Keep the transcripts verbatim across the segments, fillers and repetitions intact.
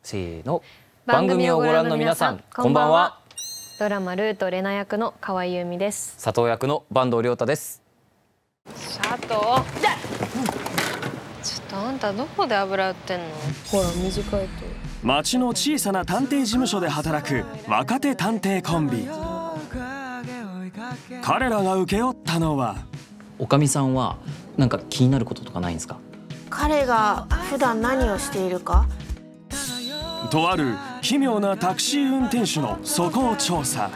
せーの。番組をご覧の皆さん、こんばんは。 ドラマルートレナ役の河合由美です。 佐藤役の坂東龍太です。 佐藤、ちょっとあんたどこで油売ってんの？ほら短いと。 町の小さな探偵事務所で働く若手探偵コンビ。彼らが請け負ったのは。 おかみさんはなんか気になることとかないんですか？ 彼が普段何をしているか。 とある奇妙なタクシー運転手の素行調査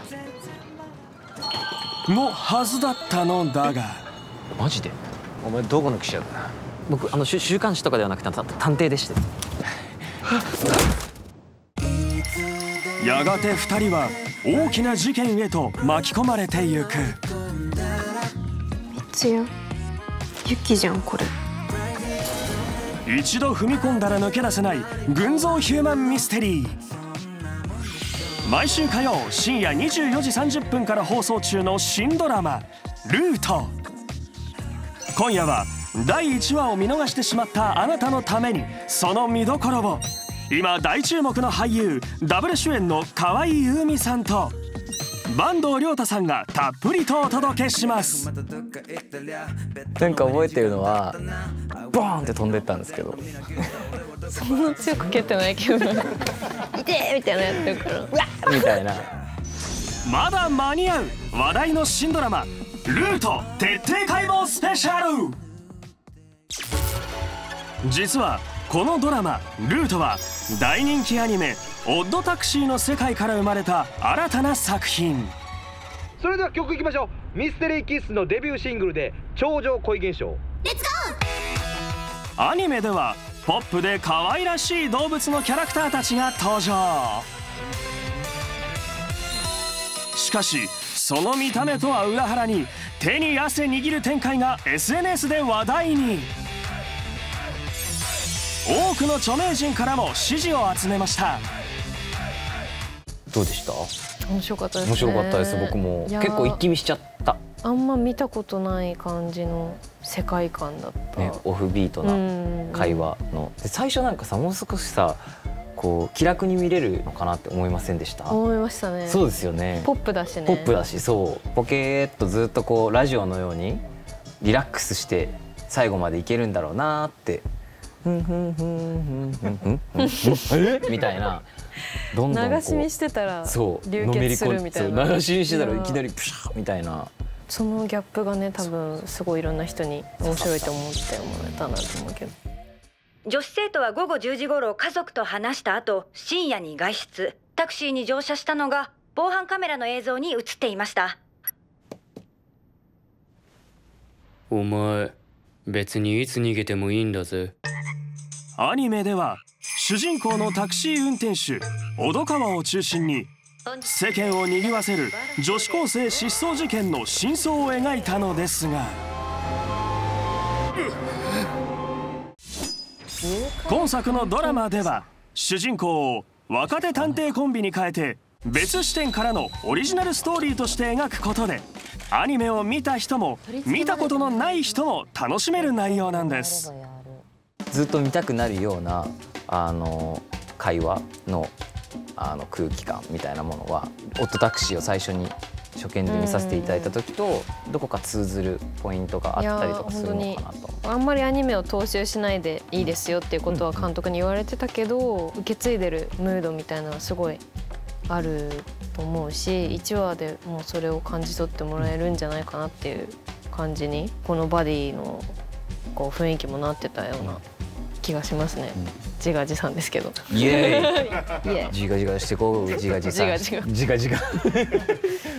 のはずだったのだが。 マジで？ お前どこの記者だ？ 僕あの週刊誌とかではなくて探偵でして。 やがて二人は大きな事件へと巻き込まれてゆく。 つやユキじゃんこれ。 一度踏み込んだら抜け出せない群像ヒューマンミステリー。毎週火曜深夜にじゅうよじさんじゅっぷんから放送中の新ドラマ「ルート」。今夜はだいいちわを見逃してしまったあなたのために、その見どころを今大注目の俳優ダブル主演の河合由美さんと坂東龍太さんがたっぷりとお届けします。 なんか覚えてるのはボーンって飛んでったんですけどそんな強く蹴ってないけど痛えみたいなやってるからうわっみたいな。 まだ間に合う話題の新ドラマ「ルート徹底解剖スペシャル」。実はこのドラマ「ルート」は大人気アニメ「オッドタクシー」の世界から生まれた新たな作品。 それでは曲いきましょう。ミステリーキッスのデビューシングルで「超常恋現象」。レッツゴー。アニメではポップで可愛らしい動物のキャラクターたちが登場。しかしその見た目とは裏腹に手に汗握る展開が エスエヌエス で話題に。多くの著名人からも支持を集めました。 どうでした？ 面白かったですね。 面白かったです。僕も結構一気見しちゃった。 あんま見たことない感じの世界観だった、 ね、オフビートな会話の。で最初なんかさ、もう少しさこう気楽に見れるのかなって思いませんでした？ 思いましたね。 そうですよね。 ポップだしね。 ポップだし、そうポケーっとずっとこうラジオのようにリラックスして最後までいけるんだろうなってふんふんふんふんふんふんふんえみたいな。どんどん流し見してたら流のめり血するみたいな。 流し見してたらいきなりプシャーみたいな。 そのギャップがね、多分すごいいろんな人に面白いと思ってもらえたなと思うけど。 女子生徒は午後じゅうじ頃家族と話した後、深夜に外出。タクシーに乗車したのが防犯カメラの映像に映っていました。 お前別にいつ逃げてもいいんだぜ。 アニメでは主人公のタクシー運転手小戸川を中心に世間を賑わせる女子高生失踪事件の真相を描いたのですが、今作のドラマでは主人公を若手探偵コンビに変えて別視点からのオリジナルストーリーとして描くことで、アニメを見た人も見たことのない人も楽しめる内容なんです。 ずっと見たくなるようなあの会話のあの空気感みたいなものはオッドタクシーを最初に初見で見させていただいた時とどこか通ずるポイントがあったりとかするのかなと。 あんまりアニメを踏襲しないでいいですよっていうことは監督に言われてたけど、受け継いでるムードみたいなのはすごいあると思うし、いちわでもうそれを感じ取ってもらえるんじゃないかなっていう感じにこのバディのこう雰囲気もなってたような気がしますね。自画自賛ですけど。 イエーイ。自画自画してこう。自画自賛。自画自画。自画自画。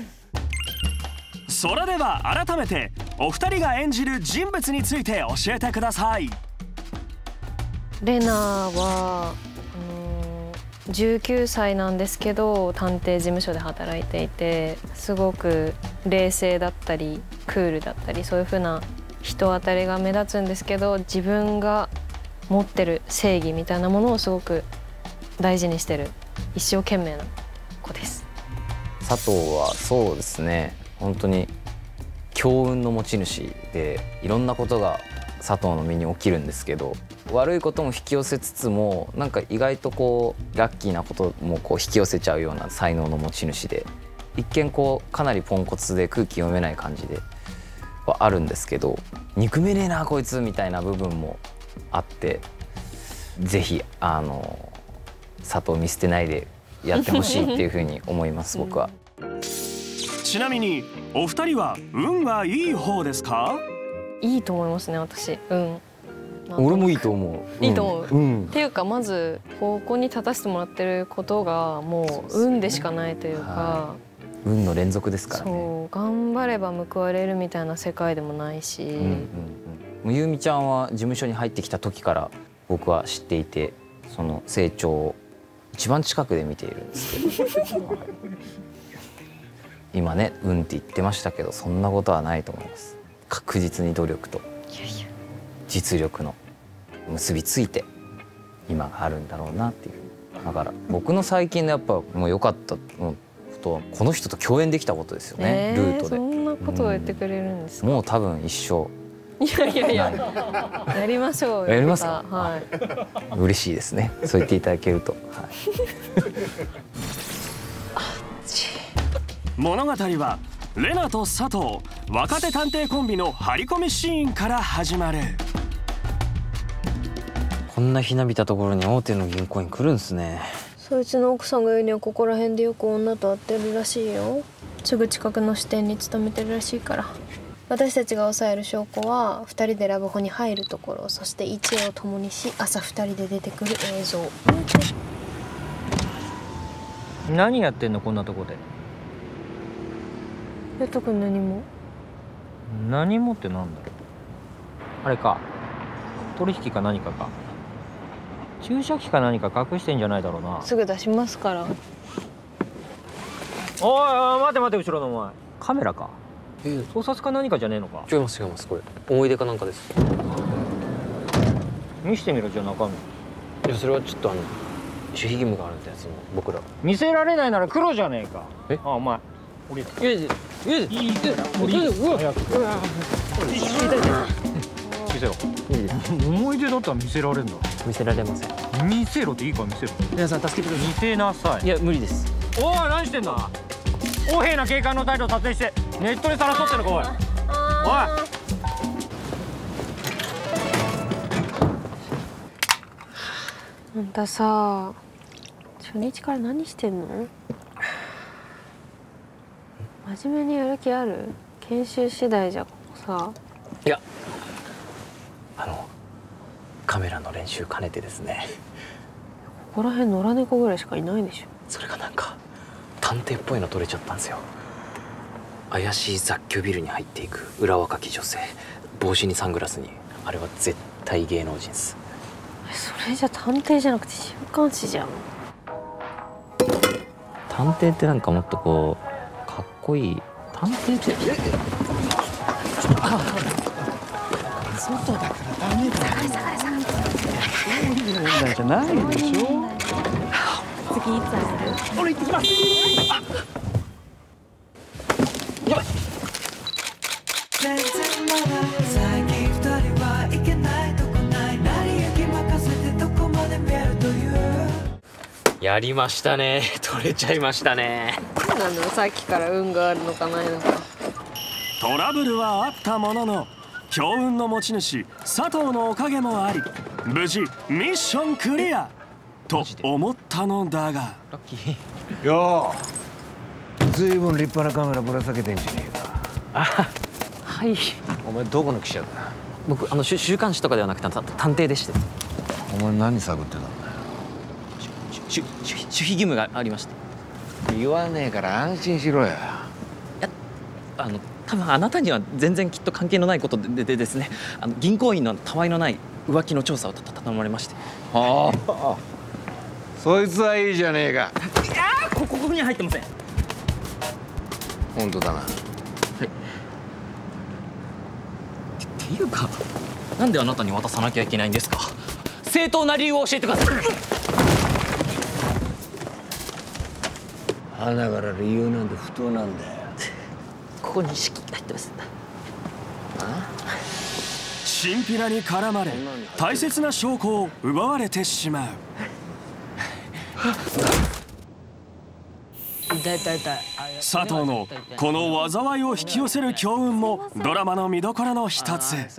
それでは改めてお二人が演じる人物について教えてください。 レナはじゅうきゅうさいなんですけど探偵事務所で働いていて、すごく冷静だったりクールだったりそういう風な人当たりが目立つんですけど、自分が持ってる正義みたいなものをすごく大事にしてる一生懸命な子です。 佐藤はそうですね、本当に強運の持ち主でいろんなことが佐藤の身に起きるんですけど、 悪いことも引き寄せつつもなんか意外とこうラッキーなこともこう引き寄せちゃうような才能の持ち主で、一見こうかなりポンコツで空気読めない感じではあるんですけど、憎めねえなこいつみたいな部分もあって、ぜひあの佐藤見捨てないでやってほしいっていうふうに思います僕は。 ちなみにお二人は運がいい方ですか？ いいと思いますね私。うん俺もいいと思う。 いいと思う、 うんうん、 っていうかまずここに立たせてもらってることがもう運でしかないというか、 はい、運の連続ですからね。 そう頑張れば報われるみたいな世界でもないし、うんうんうん、ゆうみちゃんは事務所に入ってきた時から僕は知っていて、その成長を一番近くで見ているんですけど今ね運って言ってましたけどそんなことはないと思います。確実に努力と実力の結びついて今があるんだろうなっていう。だから僕の最近のやっぱもう良かったことはこの人と共演できたことですよね、えー、ルートで。 そんなことを言ってくれるんですか？ もう多分一生。 いやいやいややりましょうよ。 やりますか？ はい。 嬉しいですね。そう言っていただけると。はい、 物語はレナと佐藤、若手探偵コンビの張り込みシーンから始まる。 こんなひなびたところに大手の銀行員来るんすね。 そいつの奥さんが言うにはここら辺でよく女と会ってるらしいよ。すぐ近くの支店に勤めてるらしいから。私たちが抑える証拠はふたりでラブホに入るところ、そして一夜を共にし朝ふたりで出てくる映像。 何やってんのこんなとこで。 ゆうとくん何も。 何もってなんだろう。あれか、取引か何かか。注射器か何か隠してんじゃないだろうな。 すぐ出しますから。 おいおい待て待て、後ろのお前カメラか。えー、盗撮か何かじゃねえのか。 違います違います、これ思い出かなんかです。 見してみろじゃあ中身。 いやそれはちょっとあの守秘義務があるんで、その僕ら見せられないなら黒じゃねえか。えあお前降りて。いやいやいやいやいや降りて。早く見せろ。思い出だったら見せられるんだ。 見せられません。 見せろっていいから見せろ。 皆さん助けてください。 見せなさい。 いや無理です。 おい何してんだ。横柄な警官の態度を撮影してネットでさらそうってのか。おいおい。 あんたさ初日から何してんの？真面目にやる気ある？研修次第じゃさ。 いやあのカメラの練習兼ねてですね。 ここら辺野良猫ぐらいしかいないでしょ。 それがなんか探偵っぽいの撮れちゃったんですよ。怪しい雑居ビルに入っていく裏若き女性、帽子にサングラスに、あれは絶対芸能人っす。 それじゃ探偵じゃなくて週刊誌じゃん。 探偵ってなんかもっとこうかっこいい。探偵って外だからダメだよ。下がれ下がれ下がれ。そういう問題じゃないでしょ。 次いつ会える？ 俺行ってきます。やばい。全然まだ最近二人はいけないとこない。成り行き任せてどこまで見えるという。 やりましたね。取れちゃいましたね。 なんだろう、さっきから運があるのかないのか。 トラブルはあったものの強運の持ち主佐藤のおかげもあり無事ミッションクリアと思ったのだが、 ラッキー。 ようずいぶん立派なカメラぶら下げてんじゃねえか。 あはい。 お前どこの記者だ？ 僕あの週週刊誌とかではなくて探偵でして。 お前何探ってたんだよ。 守秘義務がありまして。 言わねえから安心しろよ。いやあの多分あなたには全然きっと関係のないことで で, でですね、あの銀行員のたわいのない浮気の調査をたた頼まれまして。 はあ、そいつはいいじゃねえか。 いやこここには入ってません。 本当だな。はい。 っていうかなんであなたに渡さなきゃいけないんですか。正当な理由を教えてください。 花から理由なんて不当なんだよ。 ここに資金が入ってます。 資チンピラに絡まれ大切な証拠を奪われてしまう。佐藤のこの災いを引き寄せる強運もドラマの見どころの一つ。 いや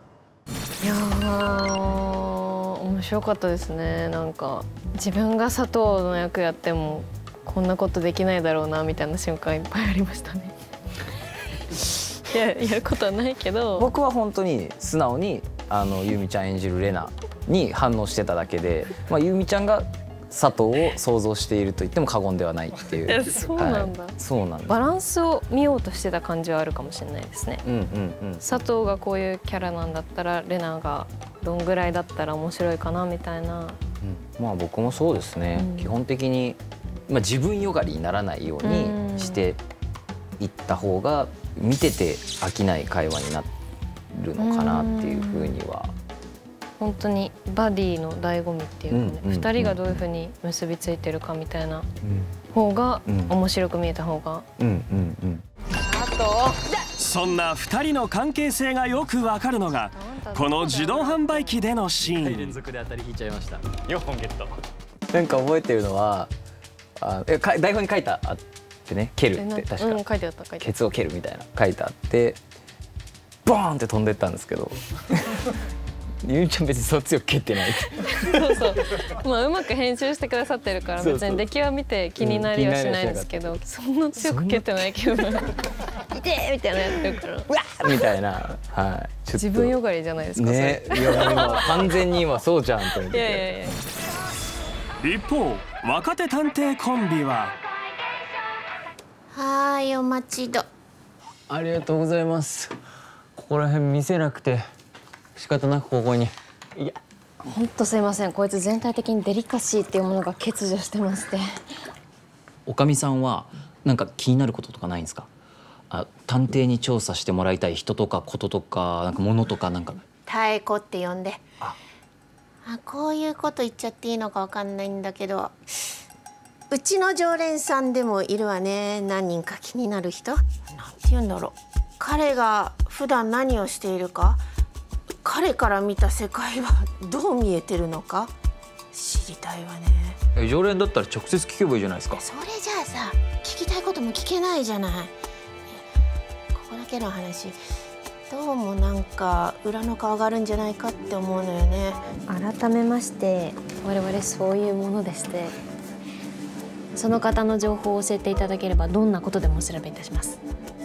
ー面白かったですね。なんか自分が佐藤の役やってもこんなことできないだろうなみたいな瞬間いっぱいありましたね。いややることはないけど、 僕は本当に素直にあのゆみちゃん演じるレナに反応してただけで、まあ、ゆみちゃんが佐藤を想像していると言っても過言ではないっていう。 えそうなんだ、 はい、そうなんだ。 バランスを見ようとしてた感じはあるかもしれないですね。 うんうんうん、 佐藤がこういうキャラなんだったらレナがどんぐらいだったら面白いかなみたいな、 うん、まあ僕もそうですね、うん、基本的に、まあ、自分よがりにならないようにしていった方が見てて飽きない会話になるのかなっていうふうには。 本当にバディの醍醐味っていうかね、うんうん、ふたりがどういうふうに結びついてるかみたいな方が、うん、面白く見えた方が。 うんうんうん、 あとそんなふたりの関係性がよくわかるのがこの自動販売機でのシーン。 連続で当たり引いちゃいました。よんほんゲット。なんか覚えてるのはあえか台本に書いてあってね、蹴るって確か、うん、 書いてあった書いてあった。 ケツを蹴るみたいな書いてあってボーンって飛んでったんですけど。ゆみちゃん別にそう強く蹴ってない。 そうそう。まあうまく編集してくださってるから別に出来は見て気になりはしないですけど、そんな強く蹴ってないけど、痛えみたいなやってるから。うわっみたいな、はい。 自分よがりじゃないですか。 ね、いやもう今完全に今そうじゃんと思って。 いやいやいや。 一方若手探偵コンビは。 はーいお待ちど。 ありがとうございます。ここら辺見せなくて。仕方なくここに。いや本当すいません、こいつ全体的にデリカシーっていうものが欠如してまして。 おかみさんはなんか気になることとかないんですか？あ、探偵に調査してもらいたい人とかこととかなんか物とかなんか。 妙子って呼んで。ああ、こういうこと言っちゃっていいのかわかんないんだけど、うちの常連さんでもいるわね。何人か気になる人。なんて言うんだろう。彼が普段何をしているか。彼から見た世界はどう見えてるのか知りたいわね。 常連だったら直接聞けばいいじゃないですか。 それじゃあさ、聞きたいことも聞けないじゃない。ここだけの話、どうもなんか裏の顔があるんじゃないかって思うのよね。 改めまして我々そういうものでして、その方の情報を教えていただければどんなことでもお調べいたします。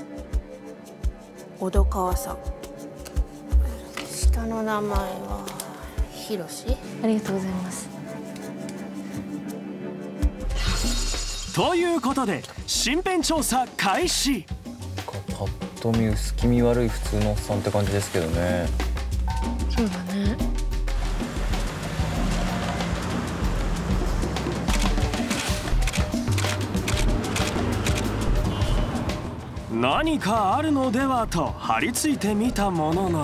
小戸川さん、下の名前はひろし。 ありがとうございます。 ということで身辺調査開始。 パッと見薄気味悪い普通のおっさんって感じですけどね。 そうだね。 何かあるのではと張り付いてみたものの。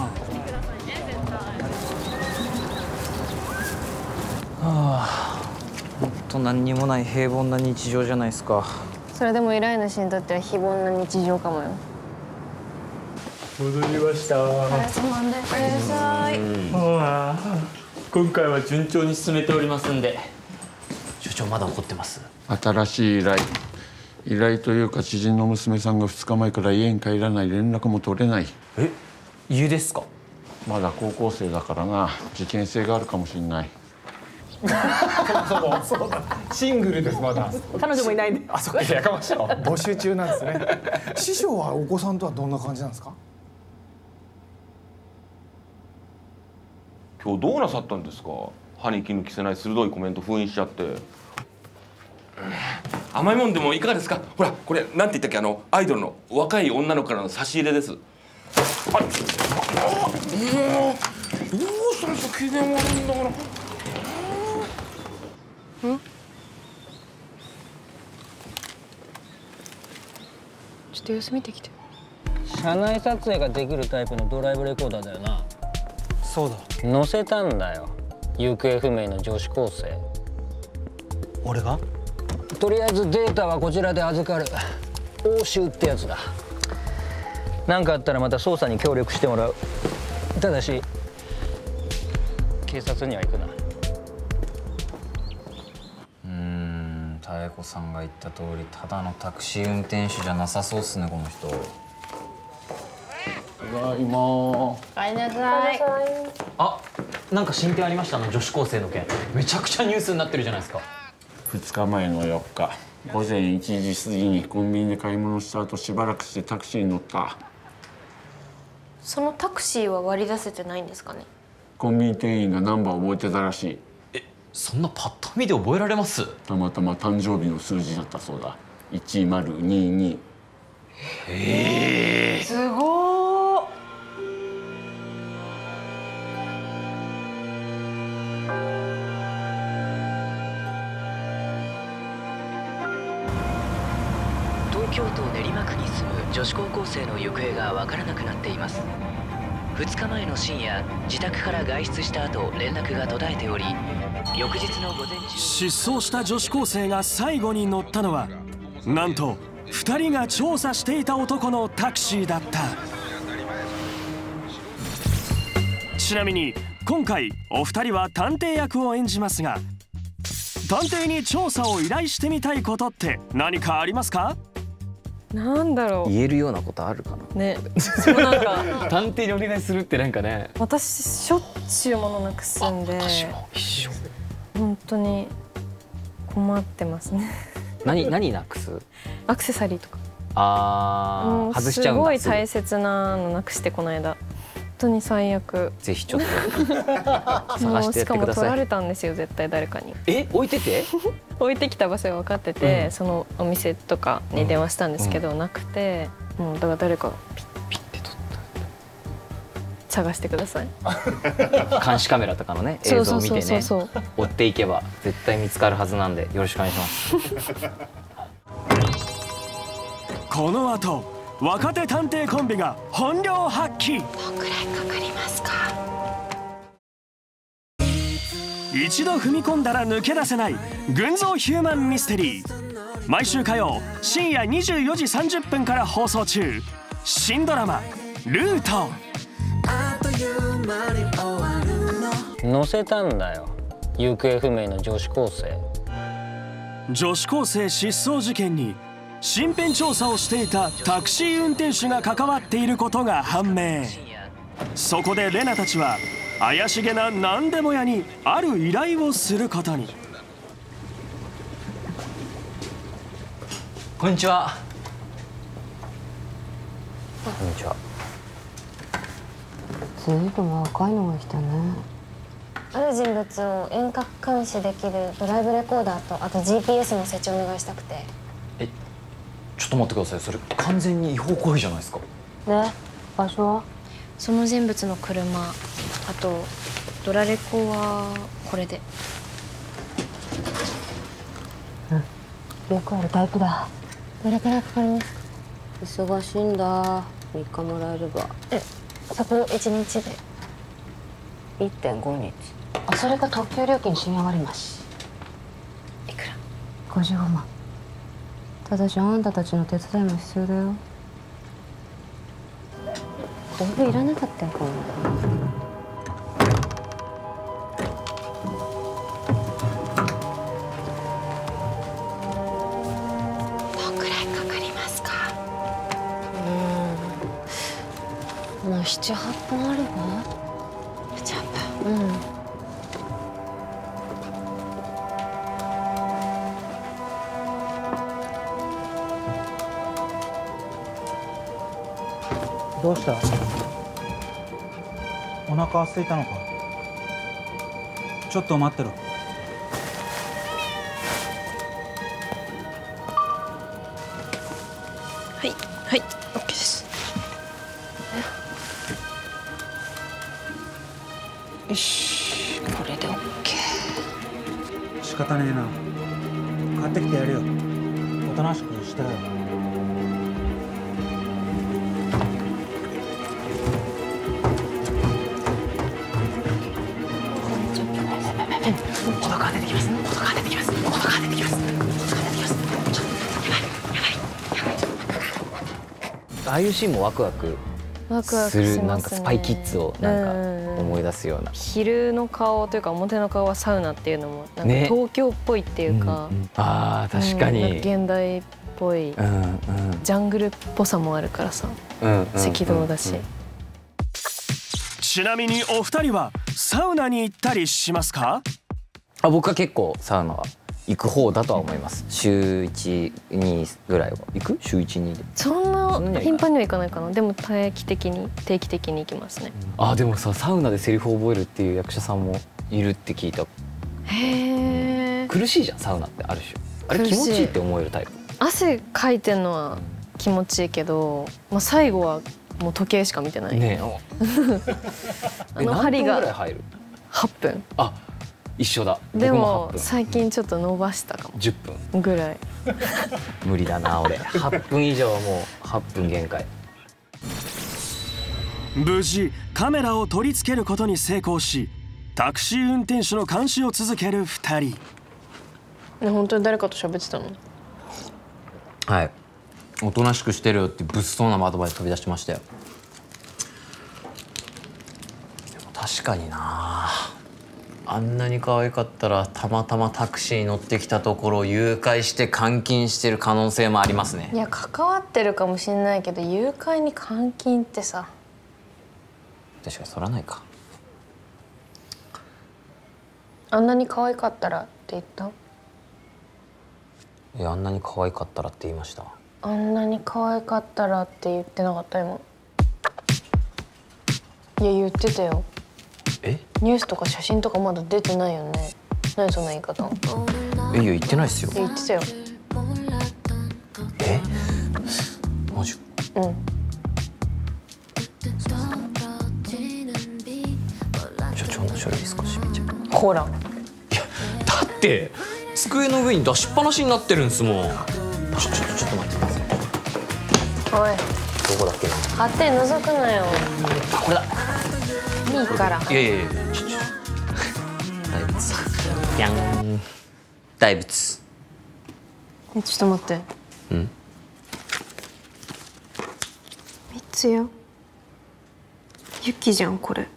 はあ、ほんと何にもない平凡な日常じゃないですか。 それでも依頼主にとっては非凡な日常かもよ。 戻りました。 お疲れ様です。おやすさい。 今回は順調に進めておりますんで。 所長まだ怒ってます？ 新しい依頼依頼というか、知人の娘さんがふつかまえから家に帰らない、連絡も取れない。 え、家ですか？ まだ高校生だからな、事件性があるかもしれない。 そもそもそうだ、シングルです。まだ彼女もいないんで。 あ、そっか、やかましいわ。募集中なんですね。師匠はお子さんとはどんな感じなんですか？ 今日どうなさったんですか？歯に衣着せない鋭いコメント封印しちゃって。 甘いもんでもいかがですか？ほら、これなんて言ったっけ、あのアイドルの若い女の子からの差し入れです。あれ、もうどうしたんですか？機嫌悪いんだから。 ん？ちょっと様子見てきて。 車内撮影ができるタイプのドライブレコーダーだよな。 そうだ。 載せたんだよ、行方不明の女子高生。 俺が？ とりあえずデータはこちらで預かる。押収ってやつだ。何かあったらまた捜査に協力してもらう。ただし警察には行くな。 うーん、妙子さんが言った通りただのタクシー運転手じゃなさそうっすね、この人。 ただいま。 おかえりなさい。 あ、なんか進展ありました？あの女子高生の件、めちゃくちゃニュースになってるじゃないですか。 ふつかまえのよっか午前いちじ過ぎにコンビニで買い物した後しばらくしてタクシーに乗った。 そのタクシーは割り出せてないんですかね？ コンビニ店員がナンバー覚えてたらしい。 え、そんなパッと見で覚えられます？ たまたま誕生日の数字だったそうだ。いちまるにに。 へえ、 すごー。 東京都練馬区に住む女子高校生の行方がわからなくなっています。ふつかまえの深夜、自宅から外出した後連絡が途絶えており、翌日の午前中、 失踪した女子高生が最後に乗ったのはなんとふたりが調査していた男のタクシーだった。ちなみに今回お二人は探偵役を演じますが、探偵に調査を依頼してみたいことって何かありますか？ なんだろう。 言えるようなことあるかな。 ね、そうなんか探偵にお願いするってなんかね。 私しょっちゅう物なくすんで、 私も一緒。 本当に困ってますね。 何何なくす？ アクセサリーとか。 ああ、外しちゃうんだ。 すごい大切なのなくしてこの間。本当に最悪。 ぜひちょっと探してやってください。 しかも取られたんですよ、絶対誰かに。 え、置いてて？ 置いてきた場所が分かってて、 うん、 そのお店とかに電話したんですけど、うん、なくて、もうだから誰かがピッピッて取った。探してください。 監視カメラとかのね映像を見てね、追っていけば絶対見つかるはずなんでよろしくお願いします。 この後。若手探偵コンビが本領発揮。 どんくらいかかりますか？ 一度踏み込んだら抜け出せない群像ヒューマンミステリー。毎週火曜深夜にじゅうよじさんじゅっぷんから放送中。新ドラマ「ルート」。 乗せたんだよ、行方不明の女子高生。 女子高生失踪事件に身辺調査をしていたタクシー運転手が関わっていることが判明。そこでレナたちは怪しげな何でも屋にある依頼をすることに。 こんにちは。こんにちは。 ずいぶん若いのが来たね。 ある人物を遠隔監視できるドライブレコーダーと、あと ジーピーエス の設置お願いしたくて。 え、ちょっと待ってください。それ完全に違法行為じゃないですか。 で、場所は？ その人物の車、あとドラレコはこれで。 うん、よくあるタイプだ。 どれくらいかかりますか？ 忙しいんだ。みっかもらえれば。 え、そこいちにちでいってんごにち。あ、それが特急料金深夜割増。 いくら？ ごじゅうごまん。ただしあんたたちの手伝いも必要だよ。道具いらなかったよ、こんなの。 どんくらいかかりますか？ うん、もう七八分あれば。 七八分。 うん。 どうした？お腹空いたのか？ちょっと待ってろ。 はいはい、オッケーです。 よし、これでオッケー。仕方ねえな。買ってきてやるよ。おとなしくしてろよ。 音が出てきます。音が出てきます。音が出てきます。音が出てきます。ちょっとやばいやばいやばい。 ああいうシーンもワクワクワクワクしすますね。 るなんかスパイキッズをなんか思い出すような。 昼の顔というか表の顔はサウナっていうのもなんかね東京っぽいっていうか、 うんうん、あー確かに、 うん、現代っぽい、 うんうん、 ジャングルっぽさもあるからさ、うんうんうんうん、赤道だし。 ちなみにお二人はサウナに行ったりしますか？ あ、僕は結構サウナは行く方だとは思います。週いち、にぐらいは行く？週いち、にで。 そんな頻繁には行かないかな。でも定期的に定期的に行きますね。 あ、でもさ、サウナでセリフを覚えるっていう役者さんもいるって聞いた。 へえ。 苦しいじゃんサウナってある種。あれ気持ちいいって思えるタイプ。 汗かいてんのは気持ちいいけど、まあ最後はもう時計しか見てない。 ねあの針が何分ぐらい入る？ はっぷん。 あ、一緒だ。 でも最近ちょっと伸ばしたかも。 じゅっぷんぐらい。 無理だな俺。はっぷん以上はもうはっぷん限界。 無事カメラを取り付けることに成功し、タクシー運転手の監視を続けるふたり。 ね、本当に誰かと喋ってたの？ はい。おとなしくしてるよって物騒なアドバイス飛び出してましたよ。でも確かにな、あんなに可愛かったらたまたまタクシーに乗ってきたところを誘拐して監禁してる可能性もありますね。 いや関わってるかもしれないけど誘拐に監禁ってさ。 確かにそらないか。 あんなに可愛かったらって言った？ いや、あんなに可愛かったらって言いました。 あんなに可愛かったらって言ってなかった今。いや言ってたよ。 え？ ニュースとか写真とかまだ出てないよね。何そんな言い方？ え、いや言ってないっすよ。 いや言ってたよ。 え？マジ？ うん。 所長の書類少し見ちゃう。 ほら。 だって机の上に出しっぱなしになってるんすもん。ちょちょちょっと待ってください。 おい。 どこだっけな。 勝手に覗くなよ。 あ、これだ。 いいから。 いやいやいや、ちょちょ。大仏。ぴゃん。大仏。 え、ちょっと待って。 うん。 三つよ。ユキじゃんこれ。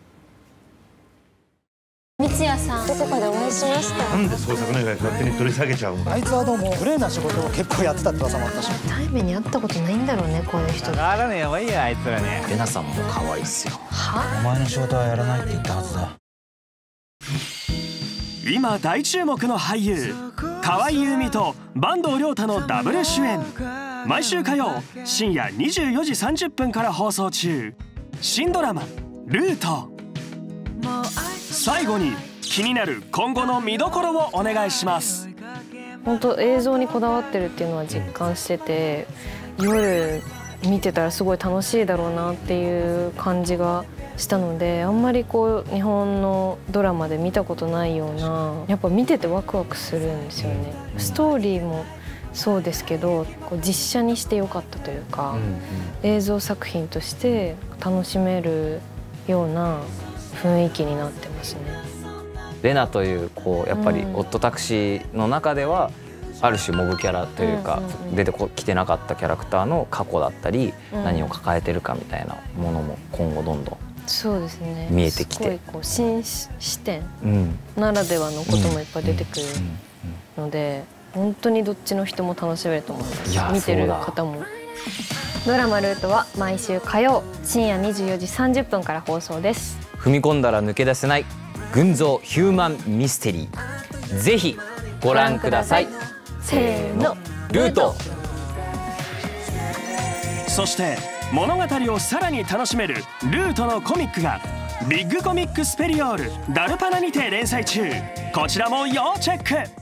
三ツ矢さん、どこかでお会いしました。 なんで捜索願い勝手に取り下げちゃうんだ。 あいつはどうもグレーな仕事を結構やってたって噂もあったし。 タイムに会ったことないんだろうねこういう人。 あらね、やばいやあいつらね。 レナさんも可愛いっすよ。 は？ お前の仕事はやらないって言ったはずだ。 今大注目の俳優河合優美と坂東龍太のダブル主演。毎週火曜深夜にじゅうよじさんじゅっぷんから放送中。新ドラマ「ルート」。最後に気になる今後の見どころをお願いします。 本当映像にこだわってるっていうのは実感してて、夜見てたらすごい楽しいだろうなっていう感じがしたので、あんまりこう日本のドラマで見たことないような、やっぱ見ててワクワクするんですよね。ストーリーもそうですけど、こう実写にしてよかったというか、映像作品として楽しめるような雰囲気になってますね。 レナというこうやっぱりオットタクシーの中ではある種モブキャラというか出てきてなかったキャラクターの過去だったり何を抱えてるかみたいなものも今後どんどんそうですね見えてきて、 すごいこう新視点ならではのこともいっぱい出てくるので、本当にどっちの人も楽しめると思います。見てる方も。 ドラマ「ルート」は毎週火曜深夜にじゅうよじさんじゅっぷんから放送です。 踏み込んだら抜け出せない群像ヒューマンミステリー、ぜひご覧ください。 せーの、 ルート。 そして物語をさらに楽しめるルートのコミックがビッグコミックスペリオールダルパナにて連載中。こちらも要チェック。